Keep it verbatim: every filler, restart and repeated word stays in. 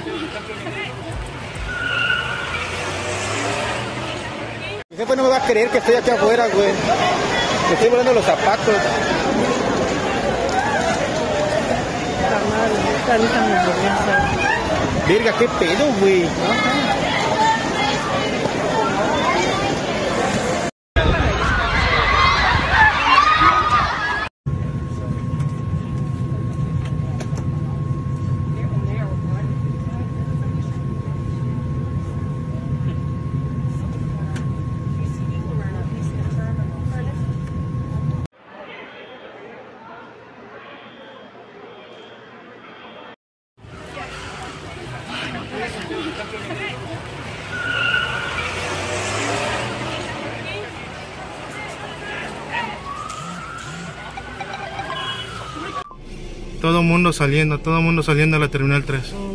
Mi jefe no me va a creer que estoy aquí afuera, güey. Me estoy volando los zapatos. Verga, qué pedo, güey. Todo mundo saliendo, todo mundo saliendo a la terminal tres.